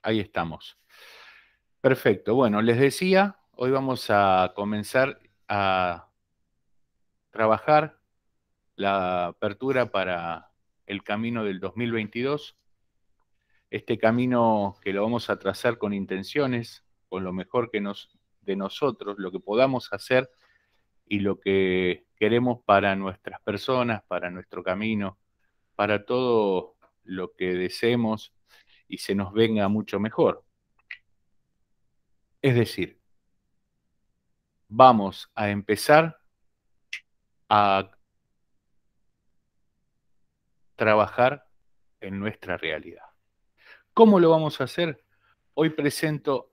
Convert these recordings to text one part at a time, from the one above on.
Ahí estamos. Perfecto. Bueno, les decía, hoy vamos a comenzar a trabajar la apertura para el camino del 2022. Este camino que lo vamos a trazar con intenciones, con lo mejor de nosotros, lo que podamos hacer y lo que queremos para nuestras personas, para nuestro camino, para todo lo que deseemos y se nos venga mucho mejor. Es decir, vamos a empezar a trabajar en nuestra realidad. ¿Cómo lo vamos a hacer? Hoy presento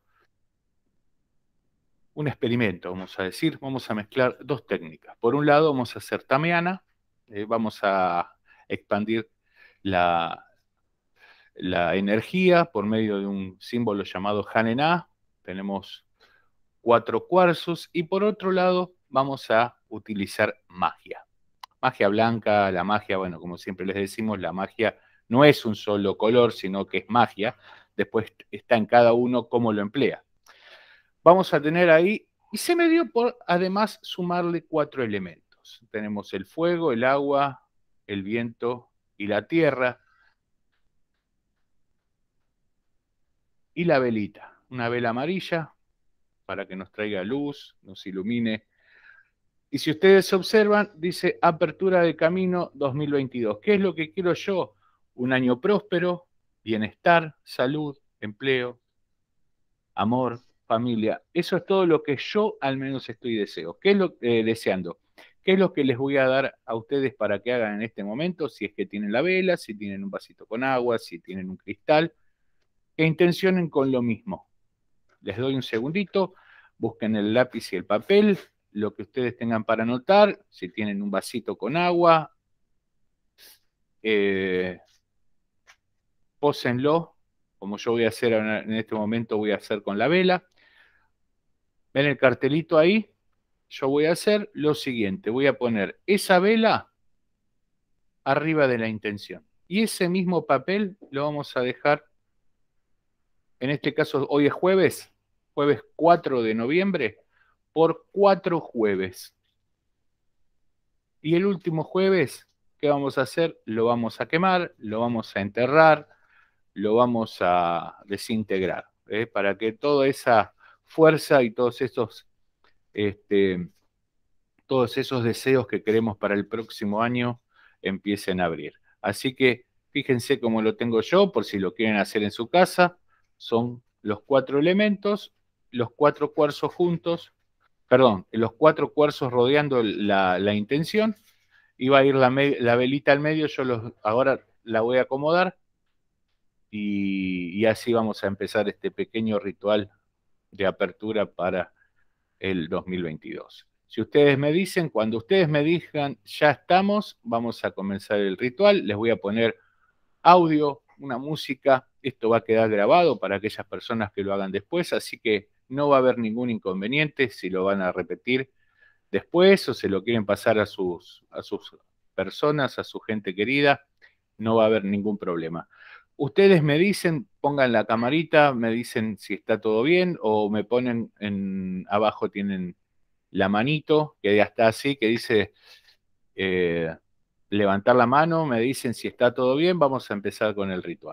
un experimento, vamos a decir, vamos a mezclar dos técnicas. Por un lado vamos a hacer tamiana, vamos a expandir la, la energía por medio de un símbolo llamado Hanená. Tenemos 4 cuarzos y por otro lado vamos a utilizar magia. Magia blanca, la magia, bueno, como siempre les decimos, la magia no es un solo color, sino que es magia. Después está en cada uno cómo lo emplea. Vamos a tener ahí, y se me dio por además sumarle 4 elementos. Tenemos el fuego, el agua, el viento y la tierra. Y la velita, una vela amarilla para que nos traiga luz, nos ilumine. Y si ustedes observan, dice Apertura de Camino 2022. ¿Qué es lo que quiero yo? Un año próspero, bienestar, salud, empleo, amor, familia. Eso es todo lo que yo al menos estoy deseando. ¿Qué es lo que les voy a dar a ustedes para que hagan en este momento? Si es que tienen la vela, si tienen un vasito con agua, si tienen un cristal, que intencionen con lo mismo. Les doy un segundito, busquen el lápiz y el papel, lo que ustedes tengan para anotar, si tienen un vasito con agua, pósenlo, como yo voy a hacer en este momento, voy a hacer con la vela. ¿Ven el cartelito ahí? Yo voy a hacer lo siguiente, voy a poner esa vela arriba de la intención. Y ese mismo papel lo vamos a dejar, en este caso hoy es jueves 4 de noviembre, por 4 jueves. Y el último jueves, ¿qué vamos a hacer? Lo vamos a quemar, lo vamos a enterrar, lo vamos a desintegrar, para que toda esa fuerza y este, todos esos deseos que queremos para el próximo año empiecen a abrir. Así que fíjense cómo lo tengo yo, por si lo quieren hacer en su casa. Son los 4 elementos, los 4 cuarzos juntos, perdón, los 4 cuarzos rodeando la intención. Y va a ir la velita al medio, ahora la voy a acomodar y así vamos a empezar este pequeño ritual de apertura para el 2022. Si ustedes me dicen, cuando ustedes me digan, ya estamos, vamos a comenzar el ritual. Les voy a poner audio, una música. Esto va a quedar grabado para aquellas personas que lo hagan después, así que no va a haber ningún inconveniente si lo van a repetir después o se lo quieren pasar a sus personas, a su gente querida. No va a haber ningún problema. Ustedes me dicen, pongan la camarita, me dicen si está todo bien o me ponen abajo tienen la manito, que ya está así, que dice eh, levantar la mano, me dicen si está todo bien, vamos a empezar con el ritual.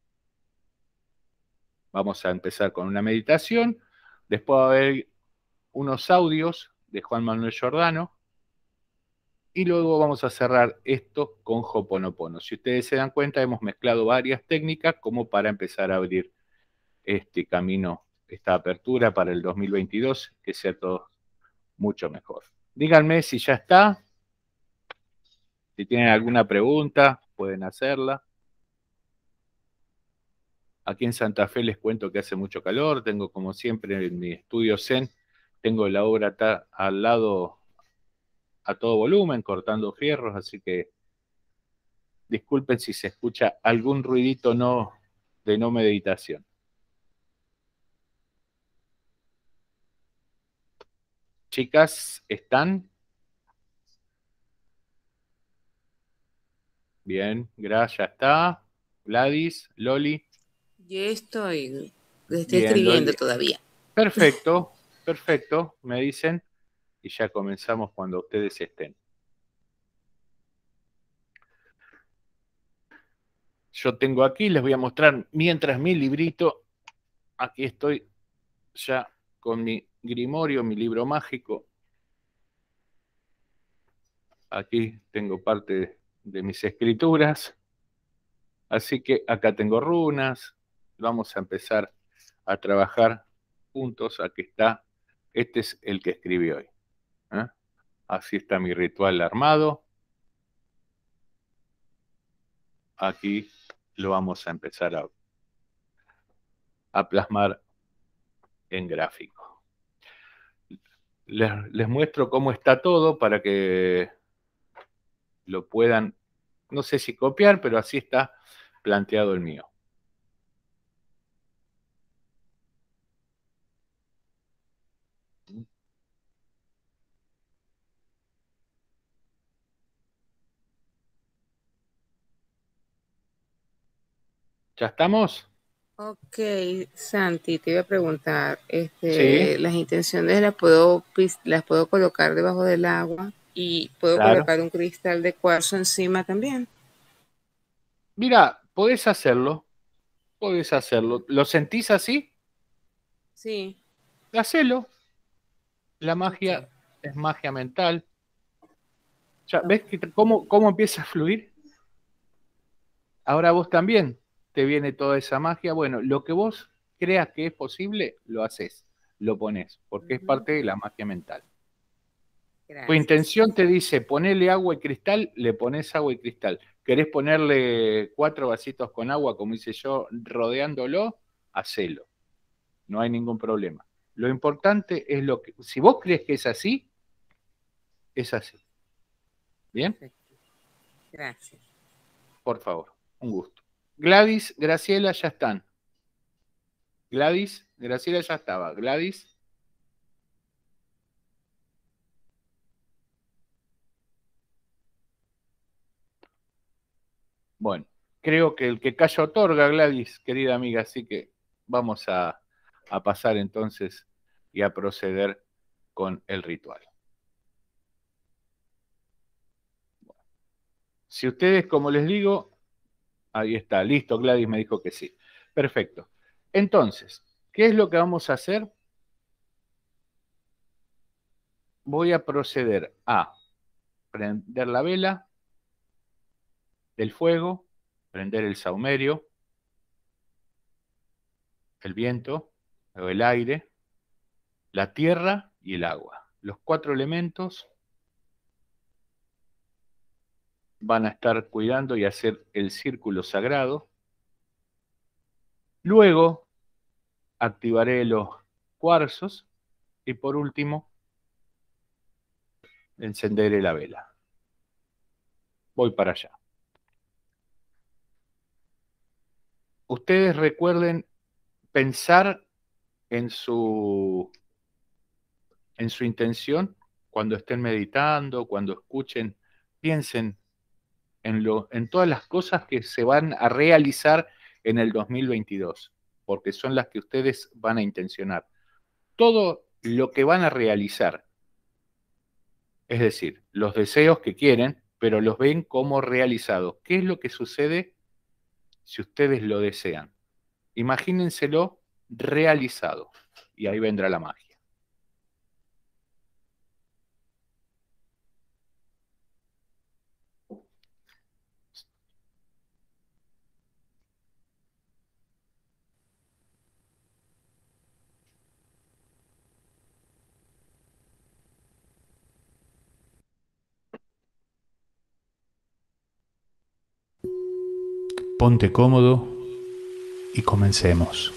Vamos a empezar con una meditación, después va a haber unos audios de Juan Manuel Giordano y luego vamos a cerrar esto con Ho'oponopono. Si ustedes se dan cuenta, hemos mezclado varias técnicas como para empezar a abrir este camino, esta apertura para el 2022, que sea todo mucho mejor. Díganme si ya está. Si tienen alguna pregunta, pueden hacerla. Aquí en Santa Fe les cuento que hace mucho calor. Tengo, como siempre, en mi estudio Zen, tengo la obra al lado a todo volumen, cortando fierros, así que disculpen si se escucha algún ruidito de no meditación. Chicas, ¿están? Bien, gracias, ya está. Gladys, Loli. Estoy Bien, escribiendo todavía. perfecto, perfecto, me dicen, y ya comenzamos cuando ustedes estén. Yo tengo aquí, les voy a mostrar mientras mi librito, aquí estoy ya con mi grimorio, mi libro mágico. Aquí tengo parte de mis escrituras, así que acá tengo runas. Vamos a empezar a trabajar juntos. Aquí está, este es el que escribí hoy. ¿Eh? Así está mi ritual armado. Aquí lo vamos a empezar a plasmar en gráfico. Les muestro cómo está todo para que lo puedan, no sé si copiar, pero así está planteado el mío. ¿Ya estamos? Ok, Santi, te iba a preguntar, Sí, las intenciones las puedo colocar debajo del agua y puedo claro. colocar un cristal de cuarzo encima también. Mira, podés hacerlo, podés hacerlo. ¿Lo sentís así? Sí, Hacelo. La ok, magia es magia mental. Ya, ok. ¿ves cómo empieza a fluir? Ahora vos también te viene toda esa magia. Bueno, lo que vos creas que es posible, lo haces, lo pones, porque es Ujú, parte de la magia mental. Tu gracias. intención te dice ponerle agua y cristal, le pones agua y cristal. ¿Querés ponerle 4 vasitos con agua, como hice yo, rodeándolo? Hacelo. No hay ningún problema. Lo importante es lo que, si vos crees que es así, es así. ¿Bien? Perfecto, gracias. Por favor, un gusto. Gladys, Graciela, ya están. Gladys, Graciela ya estaba. Gladys, bueno, creo que el que calla otorga, Gladys, querida amiga, así que vamos a pasar entonces y a proceder con el ritual. Si ustedes, como les digo, ahí está, listo, Gladys me dijo que sí. Perfecto. Entonces, ¿qué es lo que vamos a hacer? Voy a proceder a prender la vela del fuego, prender el saumerio, el viento o el aire, la tierra y el agua. Los 4 elementos van a estar cuidando y hacer el círculo sagrado. Luego activaré los cuarzos y por último encenderé la vela. Voy para allá. Ustedes recuerden pensar en su intención cuando estén meditando, cuando escuchen, piensen en todas las cosas que se van a realizar en el 2022, porque son las que ustedes van a intencionar. Todo lo que van a realizar, es decir, los deseos que quieren, pero los ven como realizados. ¿Qué es lo que sucede si ustedes lo desean? Imagínenselo realizado y ahí vendrá la magia. Ponte cómodo y comencemos.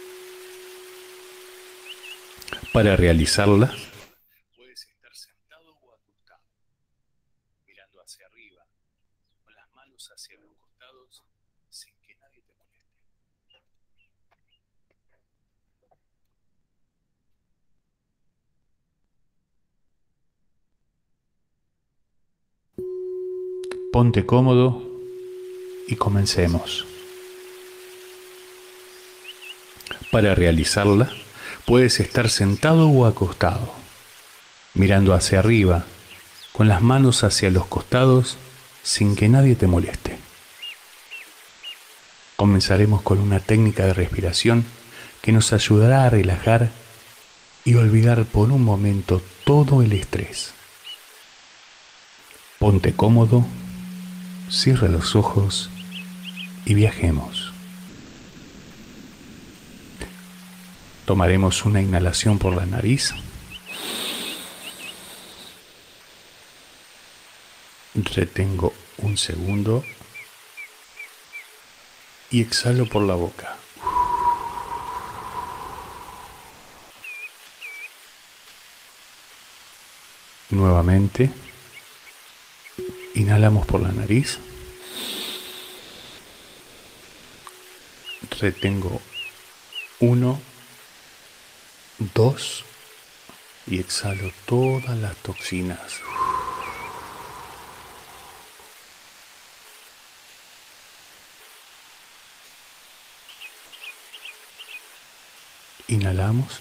Para realizarla, puedes estar sentado o acostado, mirando hacia arriba, con las manos hacia los costados, sin que nadie te moleste. Ponte cómodo y comencemos. Para realizarla, puedes estar sentado o acostado, mirando hacia arriba, con las manos hacia los costados, sin que nadie te moleste. Comenzaremos con una técnica de respiración que nos ayudará a relajar y olvidar por un momento todo el estrés. Ponte cómodo, cierra los ojos y viajemos. Tomaremos una inhalación por la nariz. Retengo un segundo y exhalo por la boca. Nuevamente, inhalamos por la nariz. Retengo 1, 2 y exhalo todas las toxinas. Inhalamos.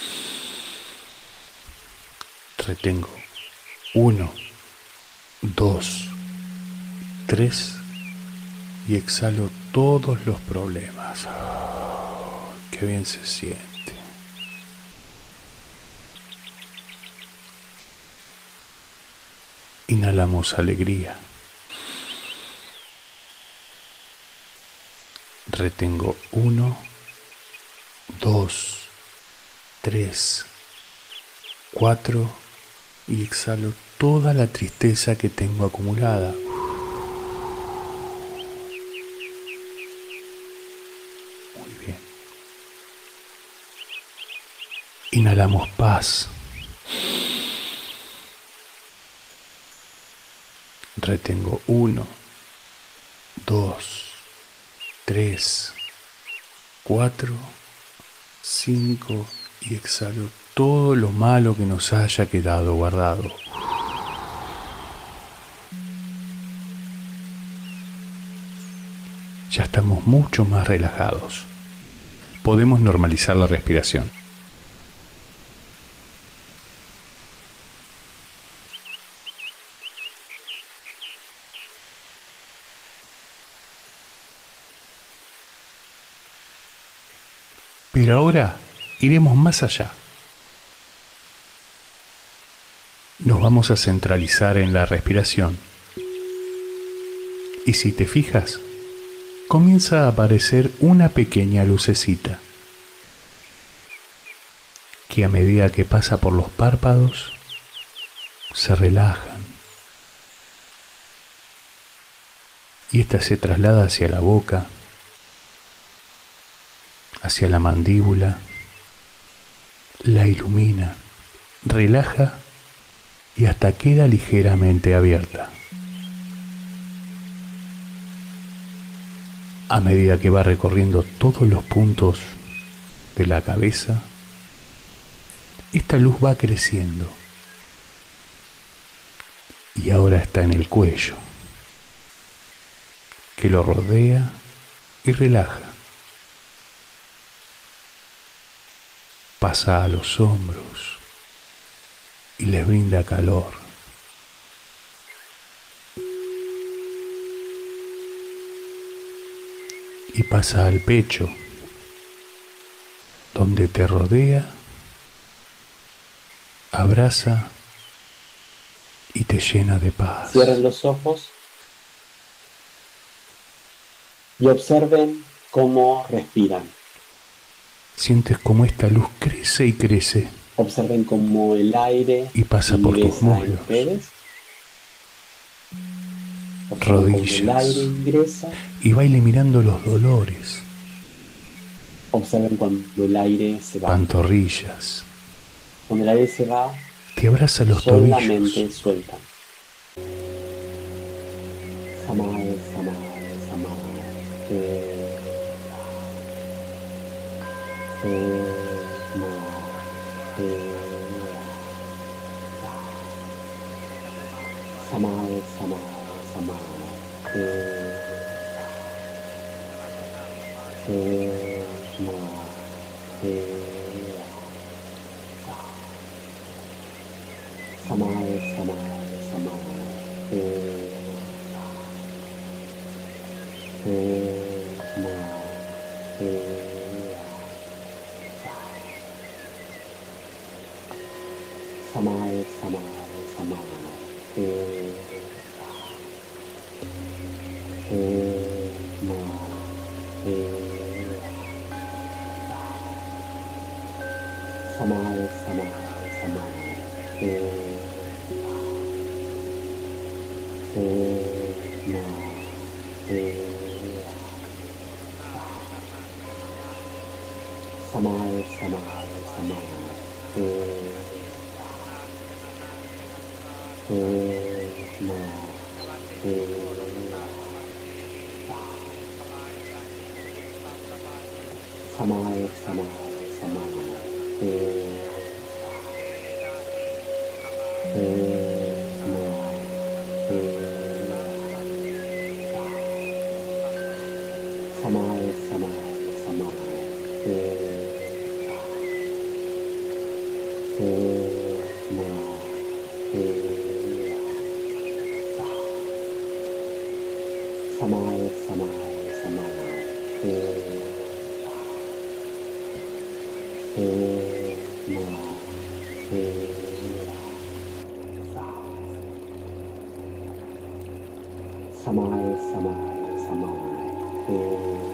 Retengo 1, 2, 3 y exhalo todos los problemas. Qué bien se siente. Inhalamos alegría. Retengo 1, 2, 3, 4 y exhalo toda la tristeza que tengo acumulada. Muy bien. Inhalamos paz. Retengo 1, 2, 3, 4, 5 y exhalo todo lo malo que nos haya quedado guardado. Ya estamos mucho más relajados. Podemos normalizar la respiración. Pero ahora iremos más allá. Nos vamos a centralizar en la respiración. Y si te fijas, comienza a aparecer una pequeña lucecita que a medida que pasa por los párpados se relajan y esta se traslada hacia la boca, hacia la mandíbula, la ilumina, relaja y hasta queda ligeramente abierta. A medida que va recorriendo todos los puntos de la cabeza, esta luz va creciendo y ahora está en el cuello, que lo rodea y relaja. Pasa a los hombros y les brinda calor. Y pasa al pecho, donde te rodea, abraza y te llena de paz. Cierren los ojos y observen cómo respiran. Sientes como esta luz crece y crece. Observen cómo el aire y pasa por tus muslos, rodillas, y va eliminando los dolores. Observen cuando el aire se va. Pantorrillas. Cuando el aire se va, te abraza los solamente tobillos. Sueltan. Samadhi, samadhi, samadhi. Samadhi, samadhi, samadhi. Samae, samae, samae. Samae, samae, samae. Samae, samae, samae. Samae, samae, samae. Samae, samae, samae. Samae, samae, samae. Samae, samae, samae. Samae, samae, samae.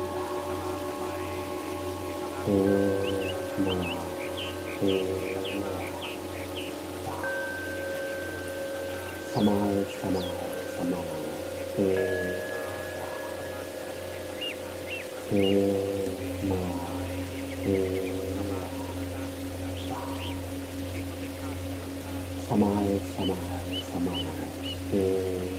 Samae, samae, samae. Samae, samae, samae.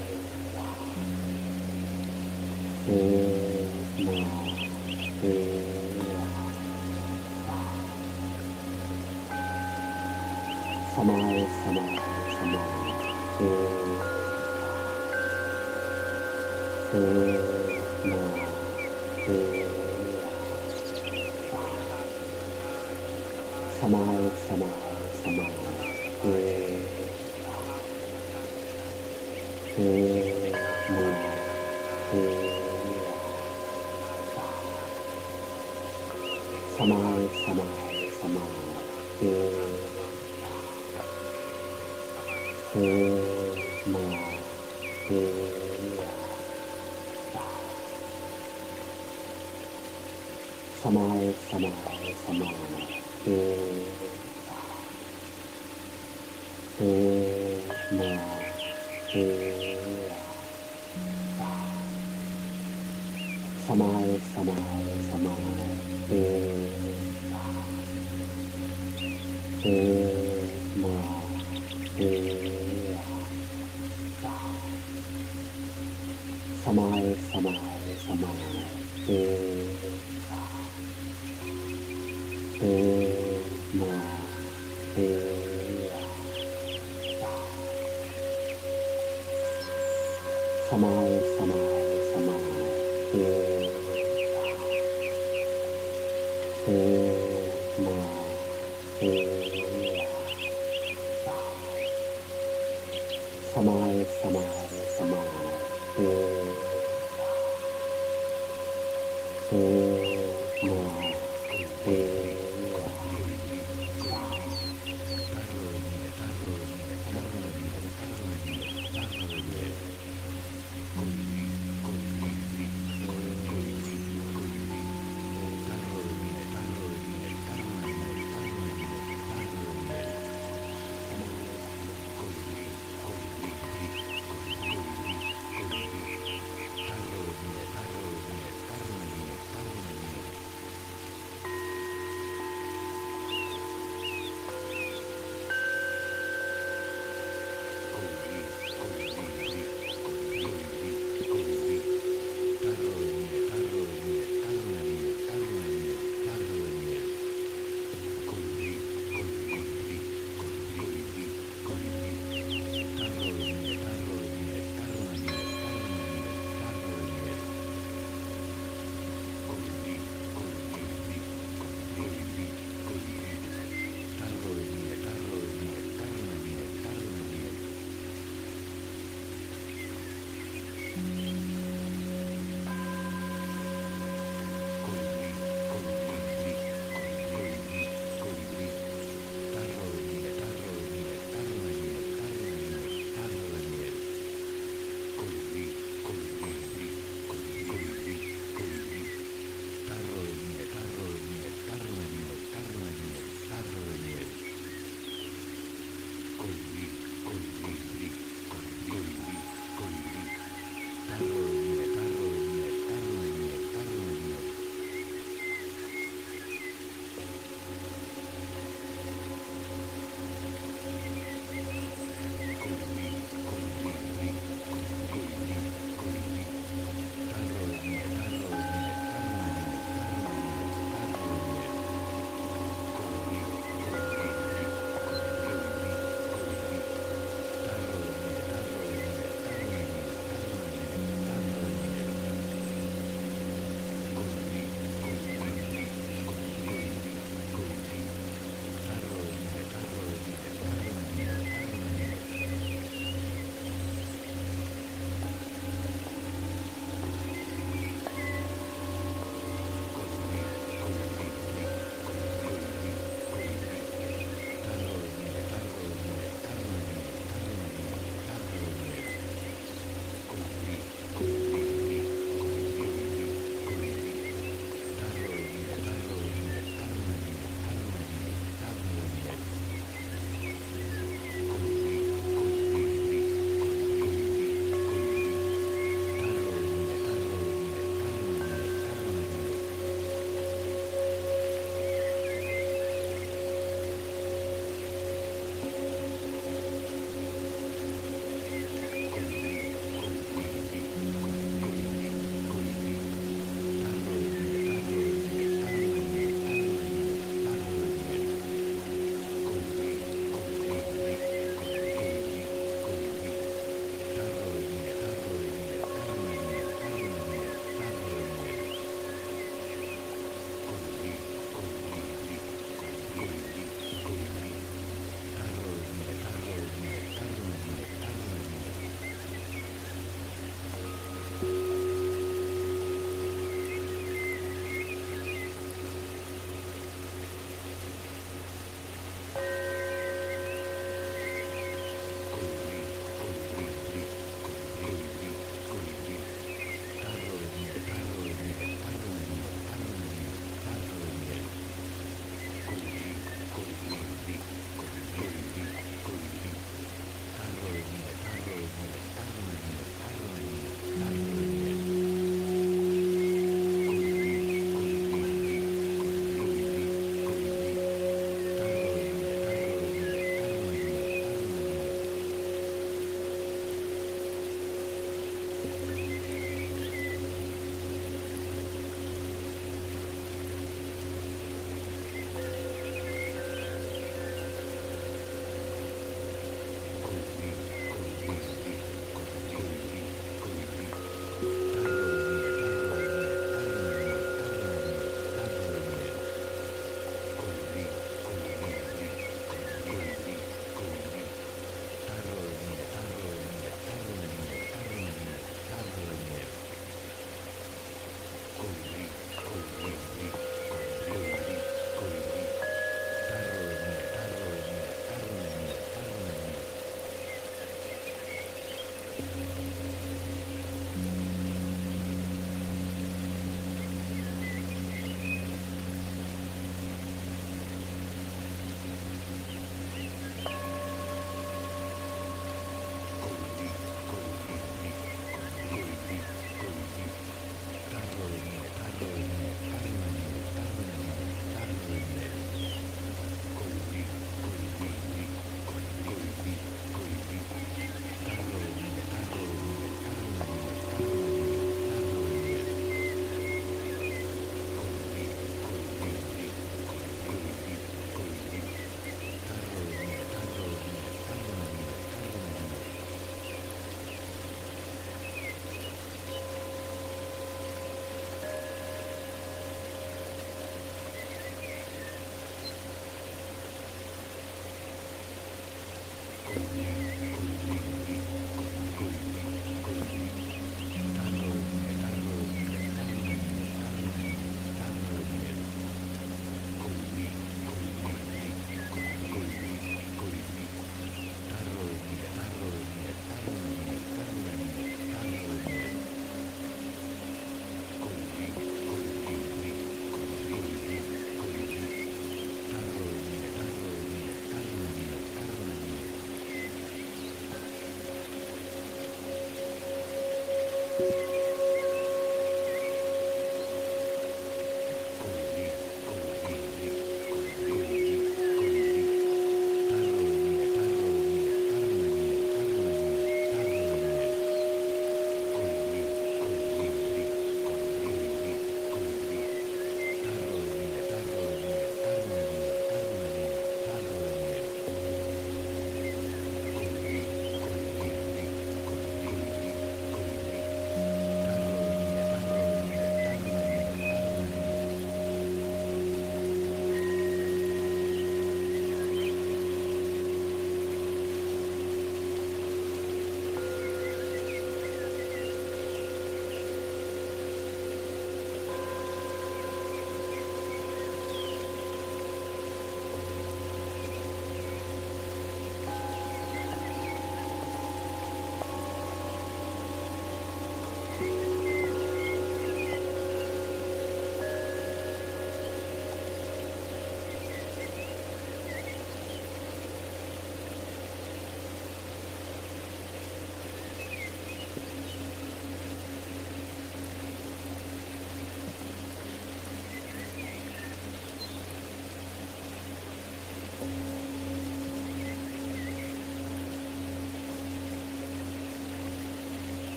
Samae, samae, samae. Samae, samae, samae. Samae, samae, samae. Samae, samae, samae. Samae, samae, samae. Samae, samae, samae. Samae, samae, samae. Samae, samae, samae.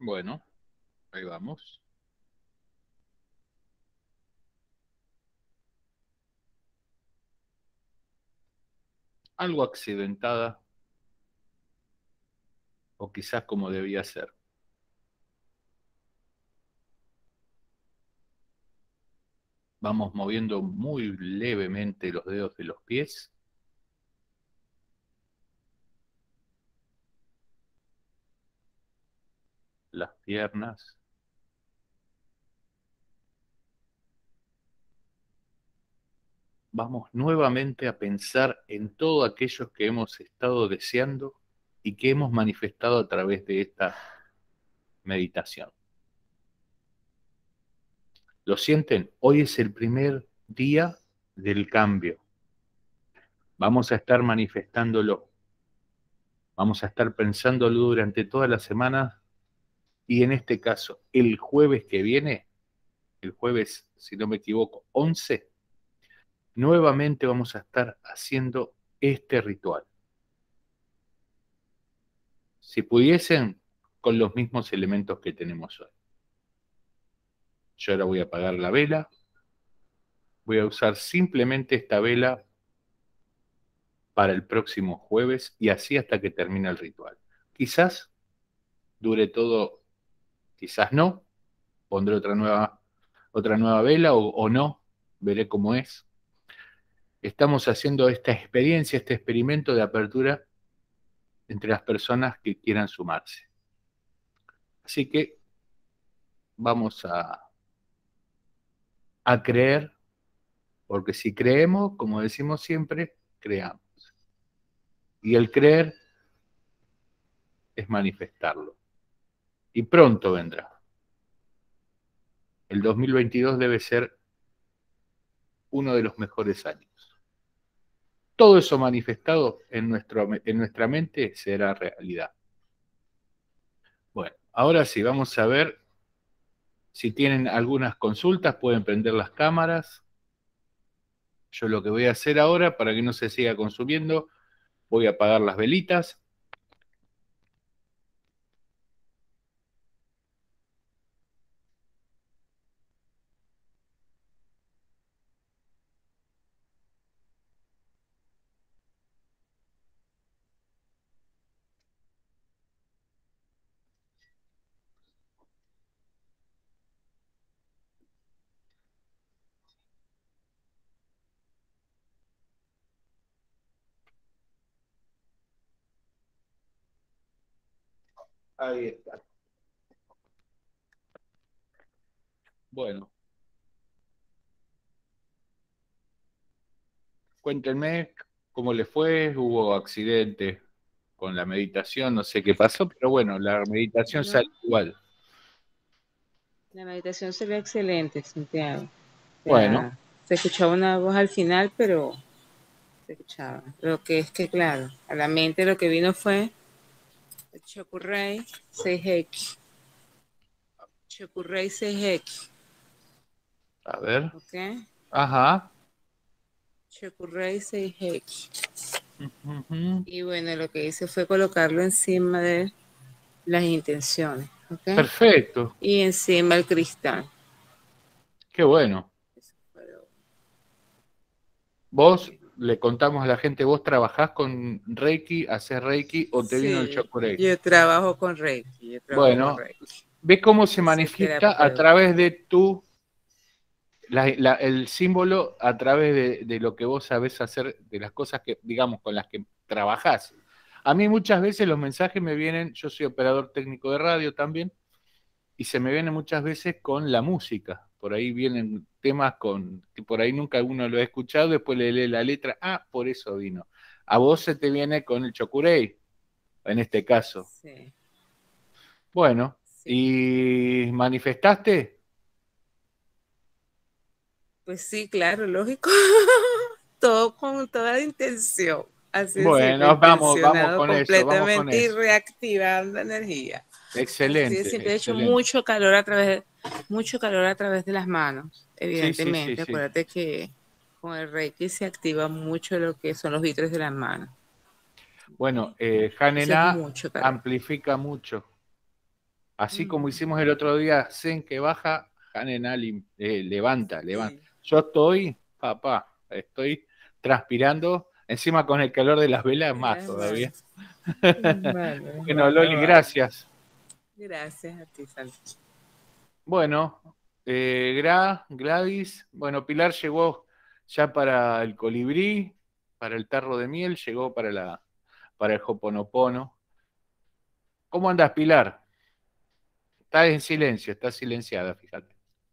Bueno, ahí vamos. Algo accidentada, o quizás como debía ser. Vamos moviendo muy levemente los dedos de los pies. Las piernas. Vamos nuevamente a pensar en todo aquello que hemos estado deseando y que hemos manifestado a través de esta meditación. ¿Lo sienten? Hoy es el primer día del cambio. Vamos a estar manifestándolo. Vamos a estar pensándolo durante toda la semana y en este caso, el jueves que viene, el jueves, si no me equivoco, 11, nuevamente vamos a estar haciendo este ritual. Si pudiesen, con los mismos elementos que tenemos hoy. Yo ahora voy a apagar la vela. Voy a usar simplemente esta vela para el próximo jueves y así hasta que termine el ritual. Quizás dure todo, quizás no. Pondré otra nueva vela o no. Veré cómo es. Estamos haciendo esta experiencia, este experimento de apertura entre las personas que quieran sumarse. Así que vamos a creer, porque si creemos, como decimos siempre, creamos. Y el creer es manifestarlo. Y pronto vendrá. El 2022 debe ser uno de los mejores años. Todo eso manifestado en nuestra mente será realidad. Bueno, ahora sí, vamos a ver si tienen algunas consultas, pueden prender las cámaras. Yo lo que voy a hacer ahora, para que no se siga consumiendo, voy a apagar las velitas. Ahí está. Bueno, cuéntenme cómo les fue, hubo accidente con la meditación, no sé qué pasó, pero bueno, la meditación No, sale igual. la meditación se ve excelente, Santiago. O Bueno, sea, se escuchaba una voz al final, pero se escuchaba. Lo que es que, claro, a la mente lo que vino fue el Chokurei Seiheki. Chokurei Seiheki, a ver. ¿ok? Ajá. Chokurei Seiheki. Ujú. Y bueno, lo que hice fue colocarlo encima de las intenciones, ¿ok? Perfecto, Y encima el cristal. qué bueno. Eso fue lo- Vos le contamos a la gente, ¿vos trabajás con Reiki, haces Reiki o te vino el Sí, Chokurei? yo trabajo con Reiki, Bueno, ¿ves cómo se Yo soy manifiesta a terapeuta. través de el símbolo, a través de lo que vos sabés hacer, de las cosas que, digamos, con las que trabajás? A mí muchas veces los mensajes me vienen, yo soy operador técnico de radio también, y se me vienen muchas veces con la música. Por ahí vienen temas que por ahí nunca uno lo ha escuchado, después le lee la letra, por eso vino. A vos se te viene con el Chokurei, en este caso. Sí, Bueno, sí. ¿y manifestaste? Pues sí, claro, lógico. Todo con toda la intención. Así es, simple, Bueno, vamos intencionado con eso, vamos con completamente y eso. reactivando energía. Sí, Excelente, siempre he hecho excelente. mucho calor a través de las manos, Sí, sí, sí, evidentemente. sí. Acuérdate que con el Reiki se activa mucho lo que son los vitres de las manos. Bueno, Entonces, Hanena mucho calor. amplifica mucho. Así como hicimos el otro día, Zen que baja, Hanen levanta. Sí. Yo estoy, papá, estoy transpirando, encima con el calor de las velas más todavía. Vale, Bueno, Loli, gracias. Gracias a ti, Santi. Bueno, Gladys, bueno, Pilar llegó ya para el colibrí, para el tarro de miel, llegó para el Hoponopono. ¿Cómo andas, Pilar? Estás en silencio, estás silenciada, fíjate.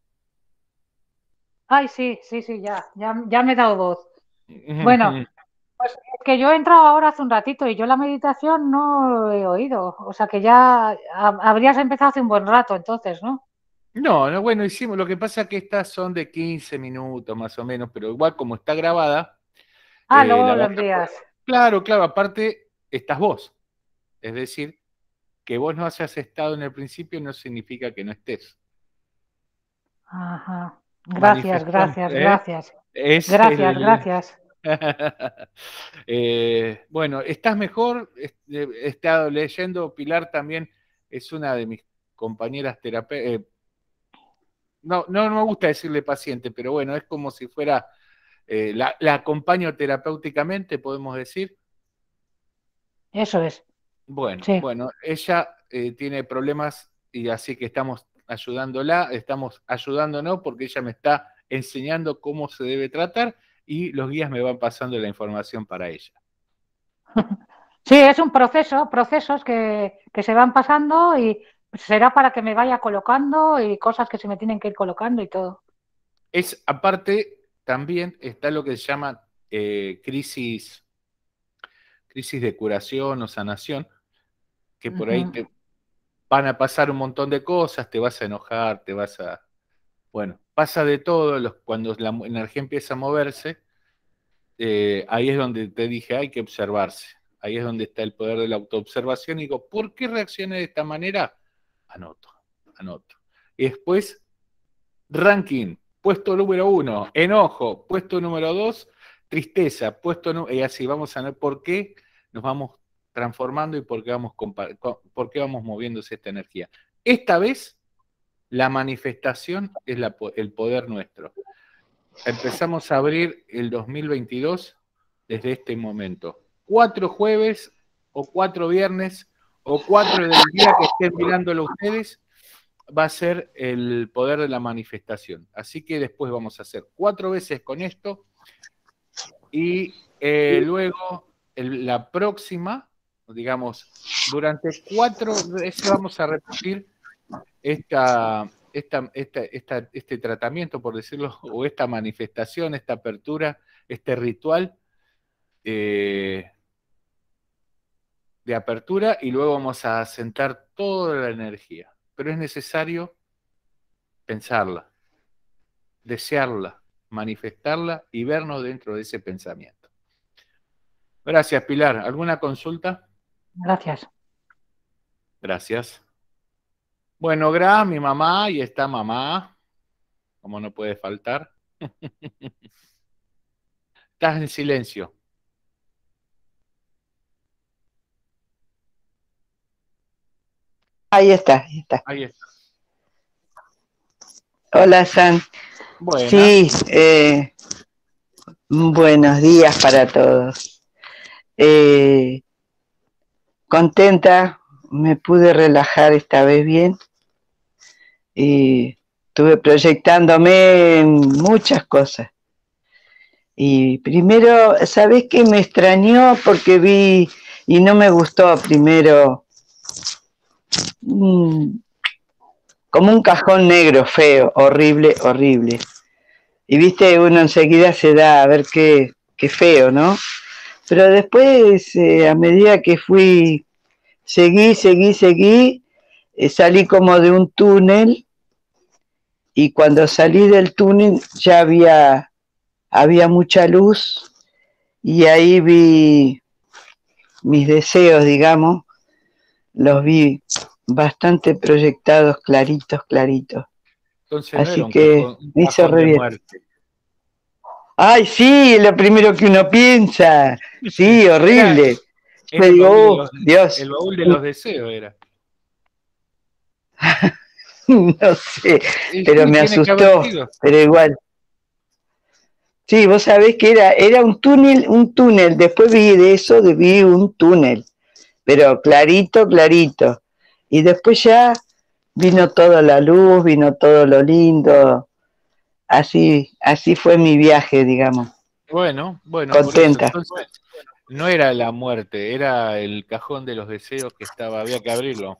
Ay, sí, ya me he dado voz. Bueno, pues es que yo he entrado ahora hace un ratito y yo la meditación no he oído. O sea que ya habrías empezado hace un buen rato entonces, ¿no? No, bueno, hicimos, lo que pasa es que estas son de 15 minutos más o menos, pero igual como está grabada, Luego la lo vas a envías. Claro, aparte estás vos. Es decir, que vos no hayas estado en el principio no significa que no estés. Ajá. Manifestando, Gracias. Es Gracias. Bueno, ¿estás mejor? He estado leyendo, Pilar también es una de mis compañeras terapeutas. No me gusta decirle paciente, pero bueno, es como si fuera, la acompaño terapéuticamente, podemos decir. Eso es. Bueno, Sí. bueno, ella tiene problemas y así que estamos ayudándola, estamos ayudándonos porque ella me está enseñando cómo se debe tratar y los guías me van pasando la información para ella. Sí, es un procesos que se van pasando y será para que me vaya colocando y cosas que se me tienen que ir colocando y todo. Es aparte, también está lo que se llama crisis de curación o sanación, que por ahí te van a pasar un montón de cosas, te vas a enojar, bueno, pasa de todo, cuando la energía empieza a moverse, ahí es donde te dije, hay que observarse, ahí es donde está el poder de la autoobservación, y digo, ¿por qué reaccioné de esta manera? Anoto. Y después, ranking, puesto número 1, enojo, puesto número 2, tristeza, y así vamos a ver por qué nos vamos transformando y por qué vamos moviéndose esta energía. Esta vez, la manifestación es el poder nuestro. Empezamos a abrir el 2022 desde este momento. 4 jueves o 4 viernes o 4 del día que estén mirándolo ustedes, va a ser el poder de la manifestación. Así que después vamos a hacer 4 veces con esto y luego la próxima, digamos, durante 4 veces vamos a repetir este tratamiento, por decirlo, o esta manifestación, esta apertura, este ritual de apertura, y luego vamos a sentar toda la energía. Pero es necesario pensarla, desearla, manifestarla y vernos dentro de ese pensamiento. Gracias, Pilar. ¿Alguna consulta? Gracias. Gracias. Bueno, mi mamá, y está mamá, como no puede faltar. Estás en silencio. Ahí está. Ahí está. Hola, San. Buenas. Sí, buenos días para todos. Contenta, me pude relajar esta vez bien y estuve proyectándome en muchas cosas. Y primero, ¿sabés qué me extrañó? Porque vi y no me gustó primero como un cajón negro, feo, horrible. Y viste, uno enseguida se da a ver qué feo, ¿no? Pero después, a medida que seguí, salí como de un túnel, y cuando salí del túnel ya había mucha luz, y ahí vi mis deseos, digamos, los vi bastante proyectados, claritos. Entonces así no era que me hizo re bien. Muerte. Ay, sí, es lo primero que uno piensa. Sí, horrible. Era Dios. el baúl de los deseos era. No sé, Y pero sí, me tiene que haber asustó, sido. pero igual. Sí, vos sabés que era un túnel, después vi un túnel, pero clarito, clarito. Y después ya vino toda la luz, vino todo lo lindo. Así fue mi viaje, digamos. Bueno, por eso. Contenta. Entonces, no era la muerte, era el cajón de los deseos que había que abrirlo.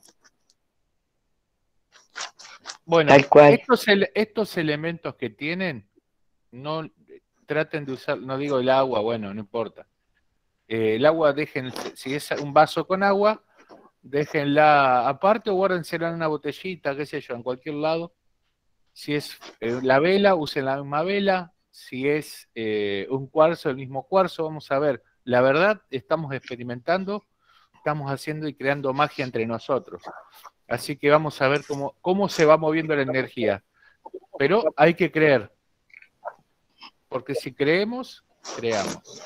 Bueno, Tal cual. estos elementos que tienen, no traten de usar, no digo el agua, bueno, no importa. El agua, si es un vaso con agua, déjenla aparte o guárdensela en una botellita, qué sé yo, en cualquier lado. Si es la vela, usen la misma vela. Si es un cuarzo, el mismo cuarzo. Vamos a ver, la verdad, estamos experimentando, estamos haciendo y creando magia entre nosotros. Así que vamos a ver cómo se va moviendo la energía. Pero hay que creer, porque si creemos, creamos.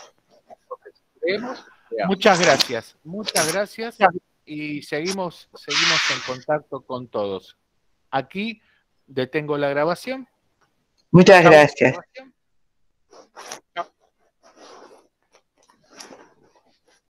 Muchas gracias y seguimos en contacto con todos. Aquí detengo la grabación. Muchas gracias.